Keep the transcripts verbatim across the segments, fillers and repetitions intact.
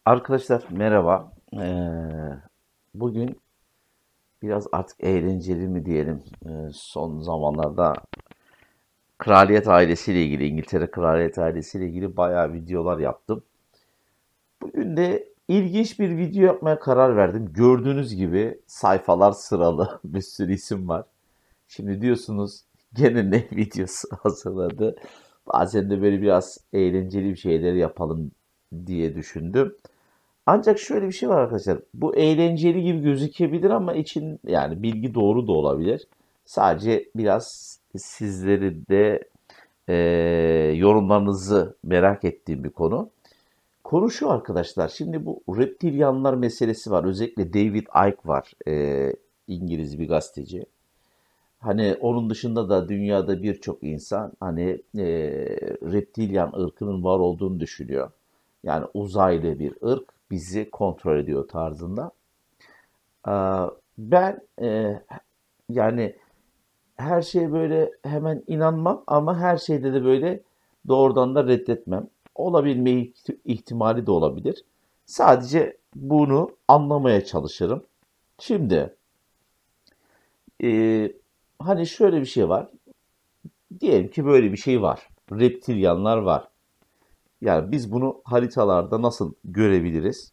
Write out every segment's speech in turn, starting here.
Arkadaşlar merhaba. Ee, bugün biraz artık eğlenceli mi diyelim. Ee, son zamanlarda kraliyet ailesiyle ilgili, İngiltere kraliyet ailesiyle ilgili bayağı videolar yaptım. Bugün de ilginç bir video yapmaya karar verdim. Gördüğünüz gibi sayfalar sıralı, bir sürü isim var. Şimdi diyorsunuz gene ne videosu hazırladı. Bazen de böyle biraz eğlenceli bir şeyler yapalım diye düşündüm. Ancak şöyle bir şey var arkadaşlar. Bu eğlenceli gibi gözükebilir ama için yani bilgi doğru da olabilir. Sadece biraz sizleri de e, yorumlarınızı merak ettiğim bir konu. Konu şu arkadaşlar. Şimdi bu reptilyanlar meselesi var. Özellikle David Icke var. E, İngiliz bir gazeteci. Hani onun dışında da dünyada birçok insan hani e, reptilyan ırkının var olduğunu düşünüyor. Yani uzaylı bir ırk bizi kontrol ediyor tarzında. Aa, Ben e, yani her şeye böyle hemen inanmam ama her şeyde de böyle doğrudan da reddetmem. Olabilme ihti- ihtimali de olabilir. Sadece bunu anlamaya çalışırım. Şimdi e, hani şöyle bir şey var. Diyelim ki böyle bir şey var. Reptilyanlar var. Yani biz bunu haritalarda nasıl görebiliriz?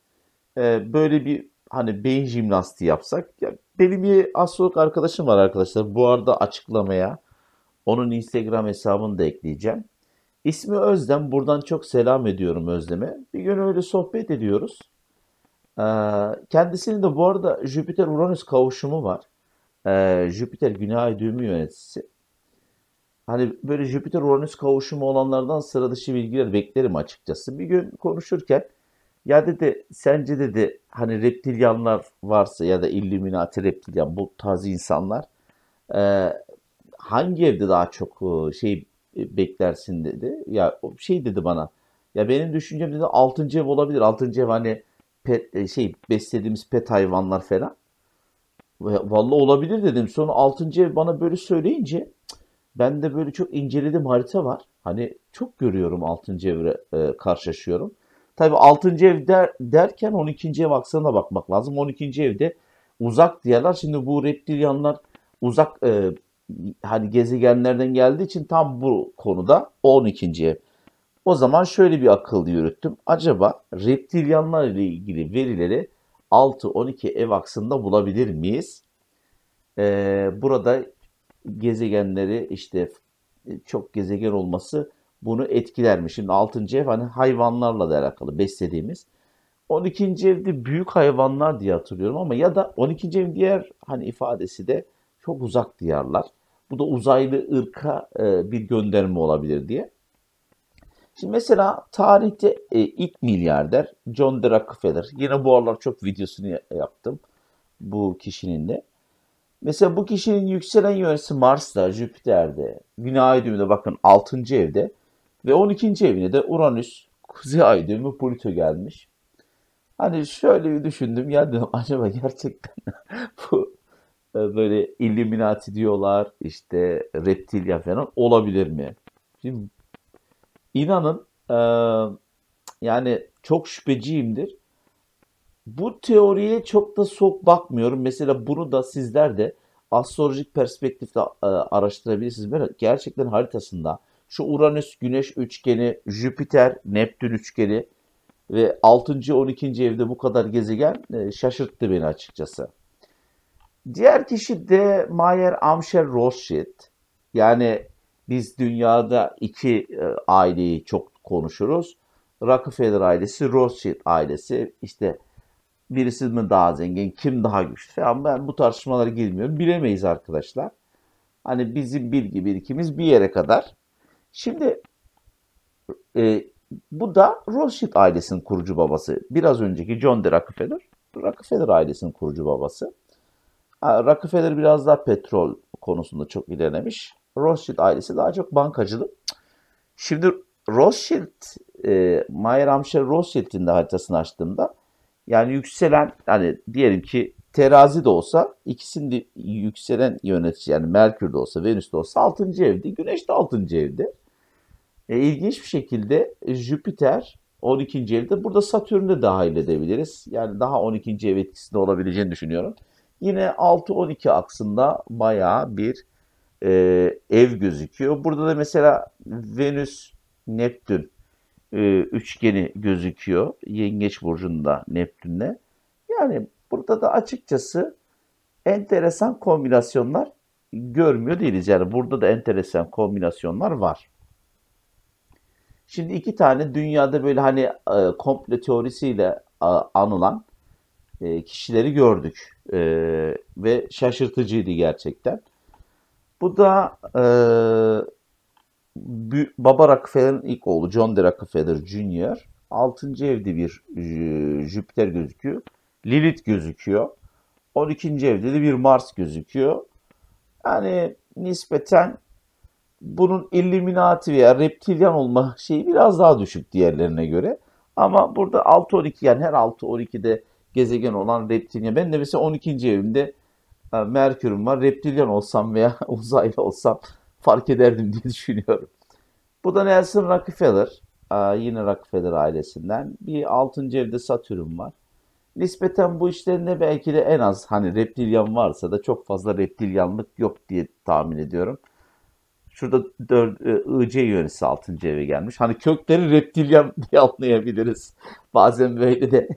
Ee, böyle bir hani beyin jimnastiği yapsak. Ya benim bir astrolog arkadaşım var arkadaşlar. Bu arada açıklamaya onun Instagram hesabını da ekleyeceğim. İsmi Özlem. Buradan çok selam ediyorum Özlem'e. Bir gün öyle sohbet ediyoruz. Ee, kendisinin de bu arada Jüpiter-Uranüs kavuşumu var. Ee, Jüpiter Güney Ay düğümü yöneticisi. Hani böyle Jüpiter-Uranüs kavuşumu olanlardan sıra dışı bilgiler beklerim açıkçası. Bir gün konuşurken ya dedi sence dedi hani reptilyanlar varsa ya da Illuminati reptilyan bu tarz insanlar e, hangi evde daha çok e, şey e, beklersin dedi. Ya o şey dedi bana. Ya benim düşüncem dedi altıncı ev olabilir. Altıncı ev hani pet, e, şey beslediğimiz pet hayvanlar falan. Ve vallahi olabilir dedim. Sonra altıncı ev bana böyle söyleyince ben de böyle çok inceledim harita var. Hani çok görüyorum altıncı evre e, karşılaşıyorum. Tabii altıncı ev der, derken on ikinci ev aksanına bakmak lazım. on ikinci evde uzak diyarlar. Şimdi bu reptilyanlar uzak e, hani gezegenlerden geldiği için tam bu konuda on ikinci ev. O zaman şöyle bir akıl yürüttüm. Acaba reptilyanlar ile ilgili verileri altı on iki ev aksında bulabilir miyiz? Ee, burada gezegenleri işte çok gezegen olması bunu etkiler mi? Şimdi altıncı ev hani hayvanlarla da alakalı beslediğimiz. on ikinci evde büyük hayvanlar diye hatırlıyorum ama ya da on ikinci ev diğer hani ifadesi de çok uzak diyarlar. Bu da uzaylı ırka e, bir gönderme olabilir diye. Şimdi mesela tarihte e, ilk milyarder John D. Rockefeller. Yine bu aralar çok videosunu yaptım bu kişinin de. Mesela bu kişinin yükselen yöneticisi Mars'ta, Jüpiter'de, Güney Ay düğümünde bakın altıncı evde ve on ikinci evine de Uranüs, Kuzey Ay düğümü Plüto gelmiş. Hani şöyle bir düşündüm ya dedim acaba gerçekten bu e, böyle Illuminati diyorlar işte reptilya falan olabilir mi? Şimdi inanın e, yani çok şüpheciyimdir. Bu teoriye çok da sok bakmıyorum. Mesela bunu da sizler de astrolojik perspektifte e, araştırabilirsiniz. Böyle gerçekten haritasında şu Uranüs Güneş üçgeni, Jüpiter Neptün üçgeni ve altıncı. on ikinci evde bu kadar gezegen e, şaşırttı beni açıkçası. Diğer kişi de Mayer Amscher Rothschild. Yani biz dünyada iki e, aileyi çok konuşuruz. Rockefeller ailesi, Rothschild ailesi. İşte birisi mi daha zengin, kim daha güçlü falan ben bu tartışmalara girmiyorum. Bilemeyiz arkadaşlar. Hani bizim bilgi birikimimiz bir yere kadar. Şimdi e, bu da Rothschild ailesinin kurucu babası. Biraz önceki John D. Rockefeller, Rockefeller ailesinin kurucu babası. Ha, Rockefeller biraz daha petrol konusunda çok ilerlemiş. Rothschild ailesi daha çok bankacılık. Şimdi Rothschild, e, Mayer Amscher Rothschild'in de haritasını açtığımda yani yükselen hani diyelim ki terazi de olsa ikisinin de yükselen yönetici yani Merkür de olsa Venüs de olsa altıncı evde, Güneş de altıncı evde. E, ilginç bir şekilde Jüpiter, on ikinci evde. Burada Satürn'ü de dahil edebiliriz. Yani daha on ikinci ev etkisinde olabileceğini düşünüyorum. Yine altı on iki aksında bayağı bir e, ev gözüküyor. Burada da mesela Venüs, Neptün e, üçgeni gözüküyor. Yengeç burcunda Neptün'le. Yani burada da açıkçası enteresan kombinasyonlar görmüyor değiliz. Yani burada da enteresan kombinasyonlar var. Şimdi iki tane dünyada böyle hani e, komplo teorisiyle a, anılan e, kişileri gördük. E, ve şaşırtıcıydı gerçekten. Bu da e, Bü- Baba Rockefeller'ın ilk oğlu John D. Rockefeller Junior altıncı evde bir Jü- Jüpiter gözüküyor. Lilith gözüküyor. on ikinci evde de bir Mars gözüküyor. Yani nispeten bunun Illuminati veya reptilyan olma şeyi biraz daha düşük diğerlerine göre. Ama burada altı on iki, yani her altı on ikide gezegen olan reptilyan. Ben de mesela on ikinci evimde e, Merkür'üm var. Reptilyan olsam veya uzaylı olsam fark ederdim diye düşünüyorum. Bu da Nelson Rockefeller. Aa, yine Rockefeller ailesinden. Bir altıncı evde Satürn var. Nispeten bu işlerinde belki de en az hani reptilyan varsa da çok fazla reptilyanlık yok diye tahmin ediyorum. Şurada dört, I C yönesi altıncı eve gelmiş. Hani kökleri reptilyan diye anlayabiliriz. Bazen böyle de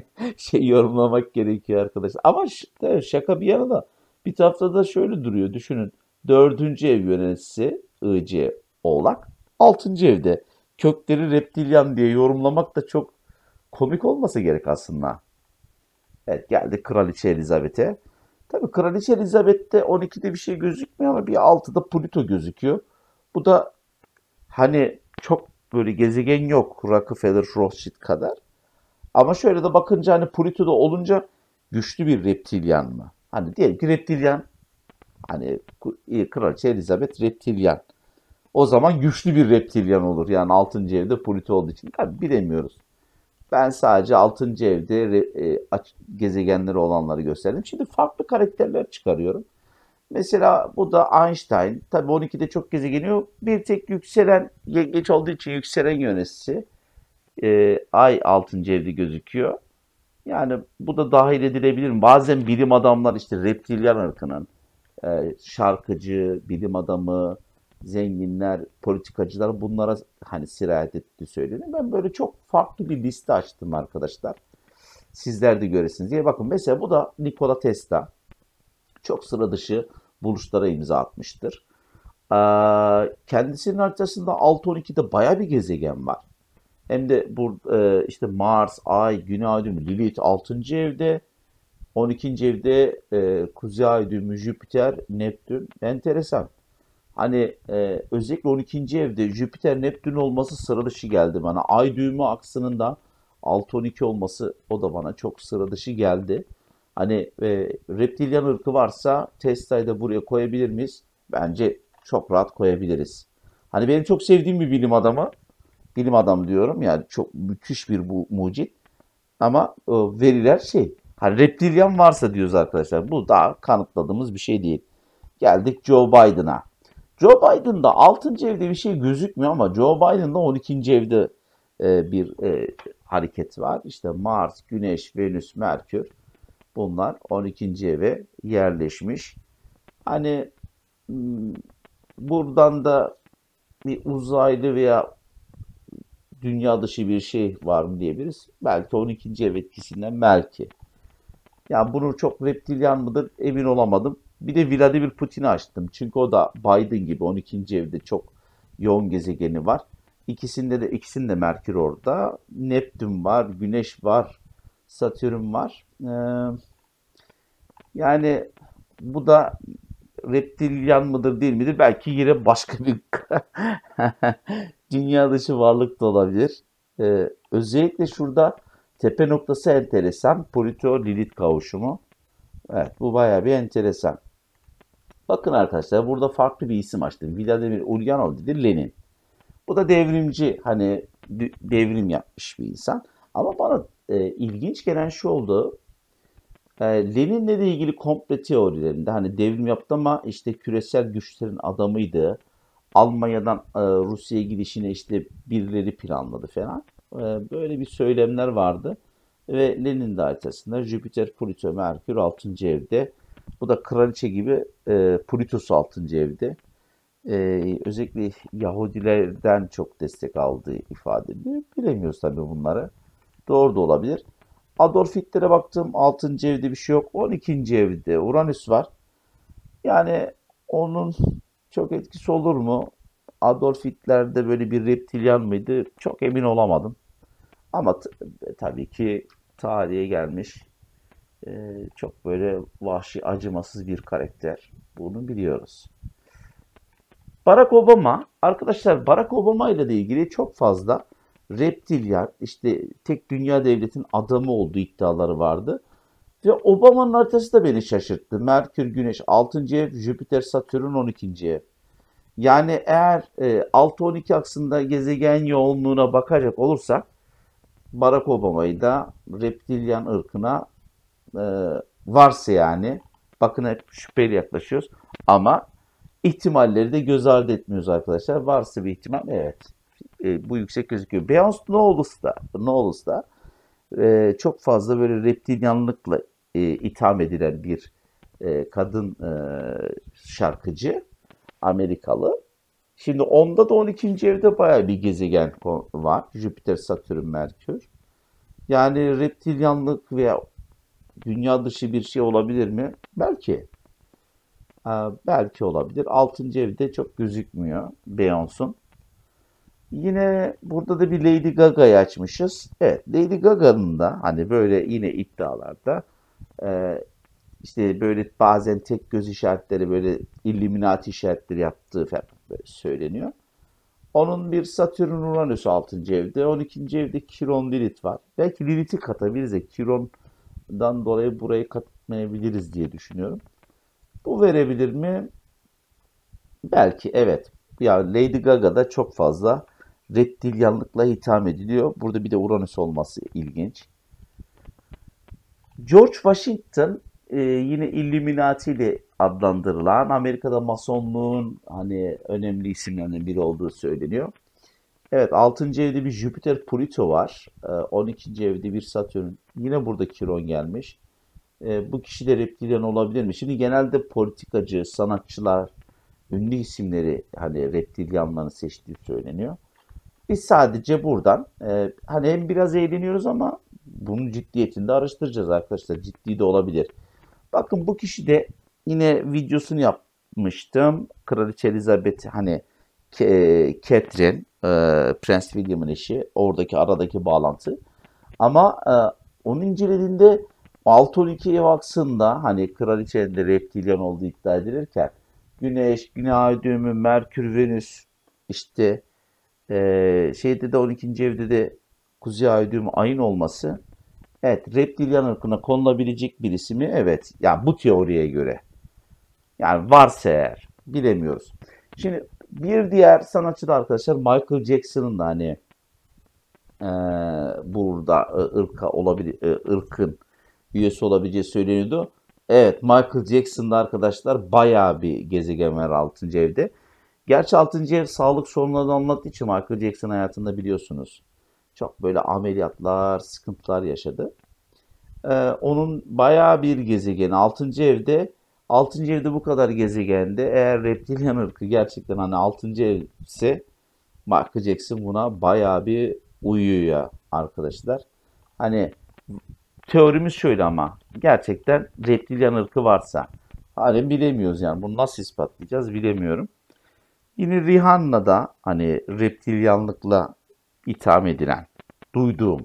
şey yorumlamak gerekiyor arkadaşlar. Ama şaka bir yana da bir tarafta da şöyle duruyor. Düşünün. Dördüncü ev yöneticisi I C Oğlak. Altıncı evde. Kökleri reptilyan diye yorumlamak da çok komik olmasa gerek aslında. Evet, geldi Kraliçe Elizabeth'e. Tabii Kraliçe Elizabeth'te on ikide bir şey gözükmüyor ama bir altıda Plüto gözüküyor. Bu da hani çok böyle gezegen yok Rockefeller, Rothschild kadar. Ama şöyle de bakınca hani Plüto'da olunca güçlü bir reptilyan mı? Hani diyelim ki reptilyan, hani Kraliçe Elizabeth reptilyan. O zaman güçlü bir reptilyan olur. Yani altıncı evde Plüto olduğu için. Tabii bilemiyoruz. Ben sadece altıncı evde e, gezegenleri olanları gösterdim. Şimdi farklı karakterler çıkarıyorum. Mesela bu da Einstein. Tabii on ikide çok gezegeni yok. Bir tek yükselen, yengeç olduğu için yükselen yöneticisi. E, Ay altıncı evde gözüküyor. Yani bu da dahil edilebilir mi? Bazen bilim adamlar işte reptilyan ırkının e, şarkıcı, bilim adamı, zenginler, politikacılar bunlara hani sirayet ettiği söyleniyor. Ben böyle çok farklı bir liste açtım arkadaşlar. Sizler de göresiniz diye. Bakın mesela bu da Nikola Tesla. Çok sıra dışı buluşlara imza atmıştır. Ee, kendisinin haritasında altı on ikide baya bir gezegen var. Hem de bu e, işte Mars, Ay, Güney Ay düğümü, Lilith altıncı evde. on ikinci evde e, Kuzey Ay düğümü, Jüpiter, Neptün. Enteresan. Hani e, özellikle on ikinci evde Jüpiter, Neptün olması sıra dışı geldi bana. Ay düğümü aksının da altı on iki olması, o da bana çok sıra dışı geldi. Hani e, reptilyan ırkı varsa Tesla'yı da buraya koyabilir miyiz? Bence çok rahat koyabiliriz. Hani benim çok sevdiğim bir bilim adamı. Bilim adam diyorum yani, çok müthiş bir bu mucit. Ama e, veriler şey. Hani reptilyan varsa diyoruz arkadaşlar. Bu daha kanıtladığımız bir şey değil. Geldik Joe Biden'a. Joe Biden'da altıncı evde bir şey gözükmüyor ama Joe Biden'da on ikinci evde e, bir e, hareket var. İşte Mars, Güneş, Venüs, Merkür, bunlar on ikinci eve yerleşmiş. Hani hmm, buradan da bir uzaylı veya dünya dışı bir şey var mı diyebiliriz. Belki on ikinci ev etkisinden belki. Yani bunu çok reptilyan mıdır emin olamadım. Bir de Vladimir Putin'i açtım. Çünkü o da Biden gibi on ikinci evde çok yoğun gezegeni var. İkisinde de ikisinde Merkür orada. Neptün var, Güneş var, Satürn var. Ee, yani bu da reptilyan mıdır değil midir? Belki yine başka bir dünya dışı varlık da olabilir. Ee, özellikle şurada tepe noktası enteresan. Plüto-Lilith kavuşumu. Evet, bu bayağı bir enteresan. Bakın arkadaşlar, burada farklı bir isim açtım. Vladimir Ulyanov dedi, Lenin. Bu da devrimci, hani devrim yapmış bir insan. Ama bana e, ilginç gelen şu oldu. E, Lenin'le de ilgili komple teorilerinde hani devrim yaptı ama işte küresel güçlerin adamıydı. Almanya'dan e, Rusya'ya gidişine işte birileri planladı falan. E, böyle bir söylemler vardı. Ve Lenin de haritasında Jüpiter, Plüto, Merkür altıncı evde. Bu da kraliçe gibi e, Plüto'su altıncı evde. E, özellikle Yahudilerden çok destek aldığı ifade ediliyor. Bilemiyoruz tabii bunları. Doğru da olabilir. Adolf Hitler'e baktım. altıncı evde bir şey yok. on ikinci evde Uranüs var. Yani onun çok etkisi olur mu? Adolf Hitler de böyle bir reptilyan mıydı? Çok emin olamadım. Ama t- tabii ki tarihe gelmiş e, çok böyle vahşi, acımasız bir karakter. Bunu biliyoruz. Barack Obama, arkadaşlar Barack Obama ile de ilgili çok fazla reptilyan, işte tek dünya devletin adamı olduğu iddiaları vardı. Ve Obama'nın haritası da beni şaşırttı. Merkür, Güneş altıncı ev, Jüpiter, Satürn on ikinci ev. Yani eğer e, altı on iki aksında gezegen yoğunluğuna bakacak olursak Barack Obama'yı da reptilyan ırkına e, varsa yani bakın hep şüpheli yaklaşıyoruz ama ihtimalleri de göz ardı etmiyoruz arkadaşlar. Varsa bir ihtimal evet e, bu yüksek gözüküyor. Beyoncé Knowles da, Knowles da e, çok fazla böyle reptilyanlıkla e, itham edilen bir e, kadın e, şarkıcı Amerikalı. Şimdi onda da on ikinci evde bayağı bir gezegen var. Jüpiter, Satürn, Merkür. Yani reptilyanlık veya dünya dışı bir şey olabilir mi? Belki. Ee, belki olabilir. Altıncı evde çok gözükmüyor Beyoncé'un. Yine burada da bir Lady Gaga'yı açmışız. Evet, Lady Gaga'nın da hani böyle yine iddialarda e, işte böyle bazen tek göz işaretleri böyle Illuminati işaretleri yaptığı falan böyle söyleniyor. Onun bir Satürn Uranüs altıncı evde. on ikinci evde Kiron Lilith var. Belki Lilith'i katabiliriz de Kiron'dan dolayı burayı katmayabiliriz diye düşünüyorum. Bu verebilir mi? Belki evet. Yani Lady Gaga'da çok fazla reptilyanlıkla itham ediliyor. Burada bir de Uranüs olması ilginç. George Washington e, yine Illuminati ile adlandırılan Amerika'da Masonluğun hani önemli isimlerinden biri olduğu söyleniyor. Evet, altıncı evde bir Jüpiter Plüto var. Ee, on ikinci evde bir Satürn. Yine burada Kiron gelmiş. Ee, bu kişi de reptilyan olabilir mi? Şimdi genelde politikacı, sanatçılar, ünlü isimleri hani reptilyanlarını seçtiği söyleniyor. Biz sadece buradan e, hani hem biraz eğleniyoruz ama bunun ciddiyetini de araştıracağız arkadaşlar. Ciddi de olabilir. Bakın bu kişi de yine videosunu yapmıştım. Kraliçe Elizabeth hani Catherine, e, Prens William'ın eşi. Oradaki aradaki bağlantı. Ama e, onu incelediğinde altı on iki ev aksında hani kraliçenin de reptilyan olduğu iddia edilirken Güneş, Güney ay düğümü, Merkür, Venüs işte e, şeyde de on ikinci evde de Kuzey ay düğümü ayın olması evet reptilyan ırkına konulabilecek birisi mi? Evet. Yani bu teoriye göre. Yani varsa eğer bilemiyoruz. Şimdi bir diğer sanatçı da arkadaşlar Michael Jackson'ın da hani e, burada e, ırka olabilir e, ırkın üyesi olabileceği söyleniyordu. Evet, Michael Jackson'da arkadaşlar bayağı bir gezegen var altıncı evde. Gerçi altıncı ev sağlık sorunlarını anlattığı için Michael Jackson hayatında biliyorsunuz. Çok böyle ameliyatlar, sıkıntılar yaşadı. Ee, onun bayağı bir gezegeni altıncı evde. altıncı evde bu kadar gezegende eğer reptilyan ırkı gerçekten hani altıncı ev ise Michael Jackson buna bayağı bir uyuyor ya arkadaşlar. Hani teorimiz şöyle ama gerçekten reptilyan ırkı varsa halen bilemiyoruz yani bunu nasıl ispatlayacağız bilemiyorum. Yine Rihanna'da hani reptilyanlıkla itham edilen duyduğum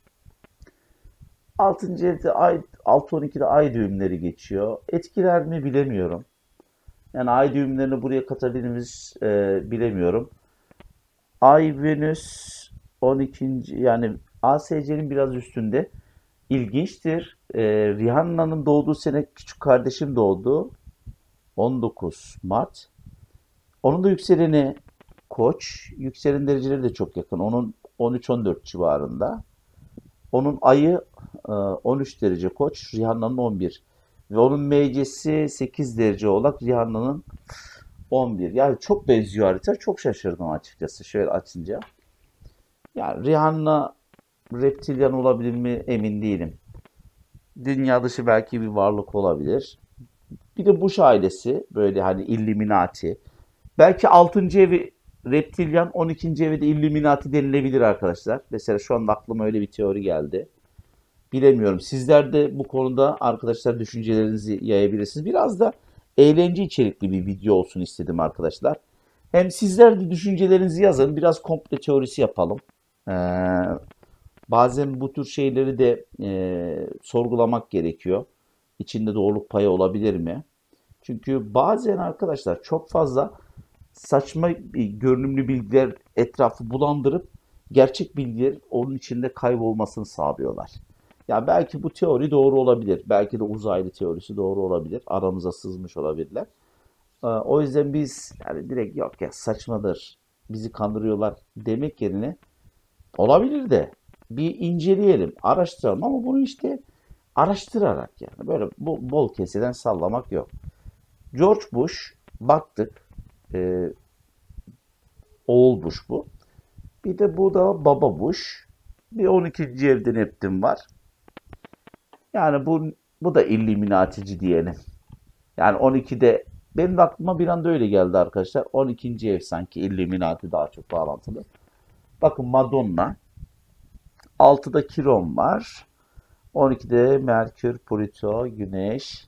altıncı evde ay, altı on ikide ay düğümleri geçiyor. Etkiler mi bilemiyorum. Yani ay düğümlerini buraya katabilir miyiz e, bilemiyorum. Ay Venüs on ikinci yani A S C'nin biraz üstünde. İlginçtir. E, Rihanna'nın doğduğu sene küçük kardeşim doğdu. on dokuz Mart. Onun da yükseleni Koç. Yükselen dereceleri de çok yakın. Onun on üç on dört civarında. Onun ayı e, on üç derece Koç, Rihanna'nın on bir. Ve onun meycesi sekiz derece olarak Rihanna'nın on bir. Yani çok benziyor harita. Çok şaşırdım açıkçası şöyle açınca. Yani Rihanna reptilyan olabilir mi emin değilim. Dünya dışı belki bir varlık olabilir. Bir de Bush ailesi böyle hani Illuminati. Belki altıncı evi reptilyan, on ikinci evi de Illuminati denilebilir arkadaşlar. Mesela şu anda aklıma öyle bir teori geldi. Bilemiyorum. Sizler de bu konuda arkadaşlar düşüncelerinizi yayabilirsiniz. Biraz da eğlence içerikli bir video olsun istedim arkadaşlar. Hem sizler de düşüncelerinizi yazın. Biraz komple teorisi yapalım. Ee, bazen bu tür şeyleri de e, sorgulamak gerekiyor. İçinde doğruluk payı olabilir mi? Çünkü bazen arkadaşlar çok fazla saçma görünümlü bilgiler etrafı bulandırıp gerçek bilgiler onun içinde kaybolmasını sağlıyorlar. Ya belki bu teori doğru olabilir. Belki de uzaylı teorisi doğru olabilir. Aramıza sızmış olabilirler. Ee, O yüzden biz yani direkt yok ya saçmadır, bizi kandırıyorlar demek yerine olabilir de bir inceleyelim, araştıralım ama bunu işte araştırarak yani böyle bu bol keseden sallamak yok. George Bush baktık, e, oğul Bush bu. Bir de bu da baba Bush. Bir on ikinci evde Neptün var. Yani bu bu da Illuminatici diyelim. Yani on ikide benim de aklıma bir anda öyle geldi arkadaşlar. on ikinci ev sanki Illuminati daha çok bağlantılı. Bakın Madonna. altıda Kiron var. on ikide Merkür, Plüto, Güneş,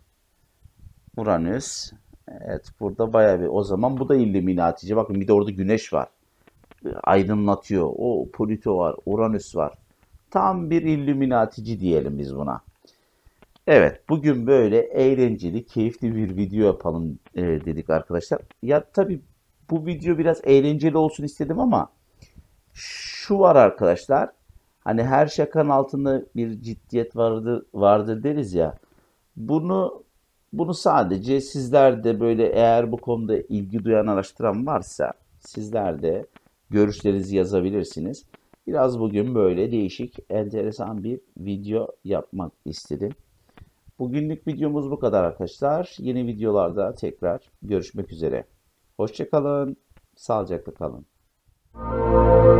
Uranüs. Evet burada bayağı bir o zaman bu da Illuminatici. Bakın bir de orada Güneş var. Aydınlatıyor. O Plüto var, Uranüs var. Tam bir Illuminatici diyelim biz buna. Evet, bugün böyle eğlenceli, keyifli bir video yapalım e, dedik arkadaşlar. Ya tabii bu video biraz eğlenceli olsun istedim ama şu var arkadaşlar. Hani her şakanın altında bir ciddiyet vardır, vardır deriz ya. Bunu bunu sadece sizler de böyle eğer bu konuda ilgi duyan araştıran varsa sizler de görüşlerinizi yazabilirsiniz. Biraz bugün böyle değişik, enteresan bir video yapmak istedim. Bugünlük videomuz bu kadar arkadaşlar. Yeni videolarda tekrar görüşmek üzere. Hoşça kalın, sağlıcakla kalın.